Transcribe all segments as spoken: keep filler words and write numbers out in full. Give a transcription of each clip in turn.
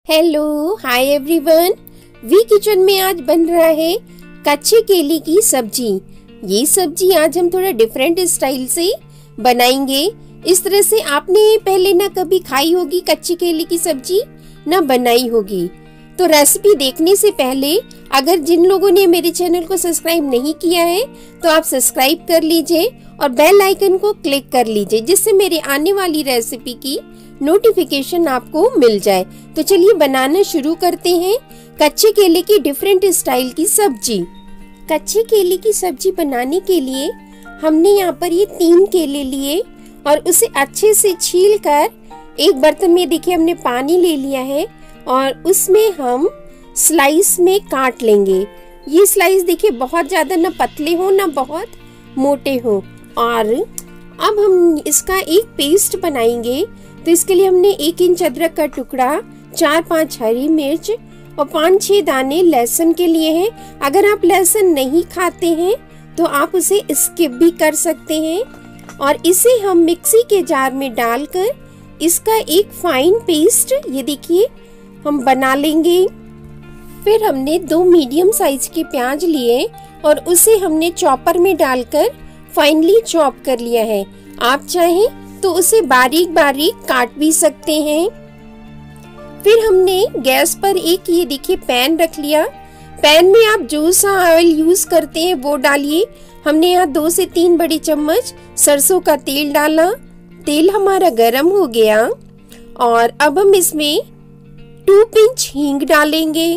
Hello hi everyone, V kitchen में आज बन रहा है कच्चे केले की सब्जी। ये सब्जी आज हम थोड़ा डिफरेंट स्टाइल से बनाएंगे। इस तरह से आपने पहले ना कभी खाई होगी कच्चे केले की सब्जी, ना बनाई होगी। तो रेसिपी देखने से पहले अगर जिन लोगों ने मेरे चैनल को सब्सक्राइब नहीं किया है तो आप सब्सक्राइब कर लीजिए और बेल आइकन को क्लिक कर लीजिए, जिससे मेरे आने वाली रेसिपी की नोटिफिकेशन आपको मिल जाए। तो चलिए बनाना शुरू करते हैं कच्चे केले की डिफरेंट स्टाइल की सब्जी। कच्चे केले की सब्जी बनाने के लिए हमने यहाँ पर ये तीन केले लिए और उसे अच्छे से छील कर एक बर्तन में देखिए हमने पानी ले लिया है और उसमें हम स्लाइस में काट लेंगे। ये स्लाइस देखिए बहुत ज्यादा ना पतले हो ना बहुत मोटे हो। और अब हम इसका एक पेस्ट बनाएंगे। तो इसके लिए हमने एक इंच अदरक का टुकड़ा, चार पांच हरी मिर्च और पांच छह दाने लहसुन के लिए हैं। अगर आप लहसुन नहीं खाते हैं तो आप उसे स्किप भी कर सकते हैं। और इसे हम मिक्सी के जार में डालकर इसका एक फाइन पेस्ट ये देखिए हम बना लेंगे। फिर हमने दो मीडियम साइज के प्याज लिए और उसे हमने चॉपर में डालकर फाइनली चॉप कर लिया है। आप चाहें तो उसे बारीक बारीक काट भी सकते हैं। फिर हमने गैस पर एक ये देखिए पैन रख लिया। पैन में आप जो सा ऑयल यूज करते हैं वो डालिए। हमने यहाँ दो से तीन बड़ी चम्मच सरसों का तेल डाला। तेल हमारा गरम हो गया और अब हम इसमें टू पिंच हींग डालेंगे।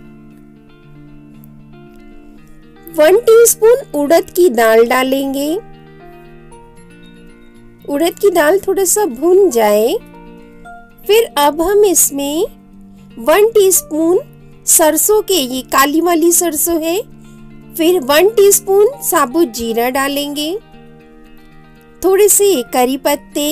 वन टीस्पून उड़द की दाल डालेंगे। उड़द की दाल थोड़ा सा भुन जाए। फिर अब हम इसमें वन टीस्पून सरसों के, ये काली वाली सरसों है, फिर वन टीस्पून साबुत जीरा डालेंगे, थोड़े से करी पत्ते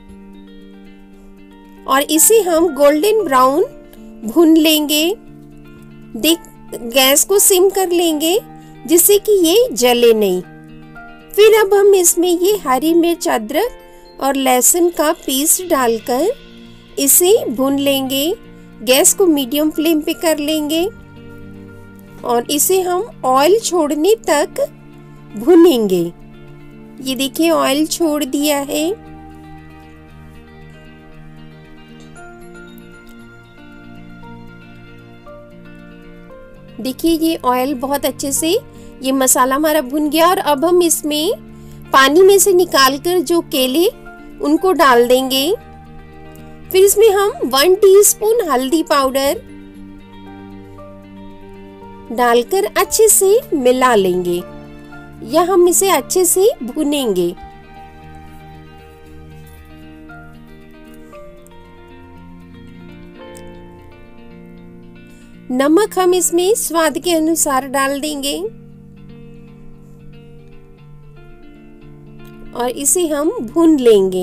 और इसे हम गोल्डन ब्राउन भून लेंगे। देख गैस को सिम कर लेंगे जिससे कि ये जले नहीं। फिर अब हम इसमें ये हरी मिर्च, अदरक और लहसुन का पेस्ट डालकर इसे भून लेंगे। गैस को मीडियम फ्लेम पे कर लेंगे और इसे हम ऑयल छोड़ने तक भूनेंगे। ये देखिए ऑयल छोड़ दिया है। देखिए ये ऑयल बहुत अच्छे से, ये मसाला हमारा भुन गया और अब हम इसमें पानी में से निकालकर जो केले उनको डाल देंगे। फिर इसमें हम वन टीस्पून हल्दी पाउडर डालकर अच्छे से मिला लेंगे या हम इसे अच्छे से भुनेंगे। नमक हम इसमें स्वाद के अनुसार डाल देंगे और इसे हम भून लेंगे।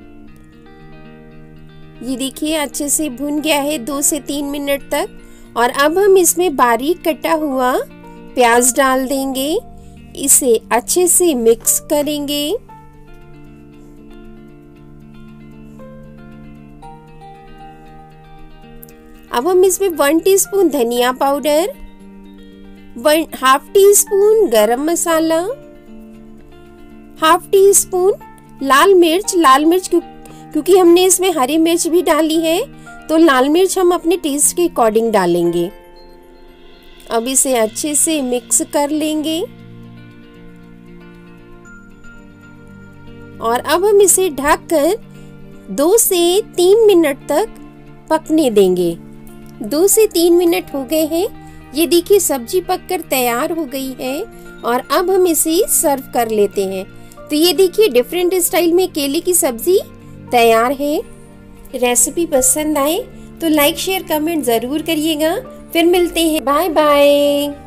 ये देखिए अच्छे से भून गया है दो से तीन मिनट तक। और अब हम इसमें बारीक कटा हुआ प्याज डाल देंगे। इसे अच्छे से मिक्स करेंगे। अब हम इसमें वन टीस्पून धनिया powder, one half teaspoon garam masala, half teaspoon लाल मिर्च, लाल मिर्च क्यों, क्योंकि हमने इसमें हरी मिर्च भी डाली है तो लाल मिर्च हम अपने टेस्ट के अकॉर्डिंग डालेंगे। अब इसे अच्छे से मिक्स कर लेंगे और अब हम इसे ढककर दो से तीन मिनट तक पकने देंगे। दो से तीन मिनट हो गए हैं। ये देखिए सब्जी पककर तैयार हो गई है और अब हम इसे सर्व कर लेते हैं। तो ये देखिए डिफरेंट स्टाइल में केले की सब्जी तैयार है। रेसिपी पसंद आए तो लाइक शेयर कमेंट जरूर करिएगा। फिर मिलते हैं, बाय बाय।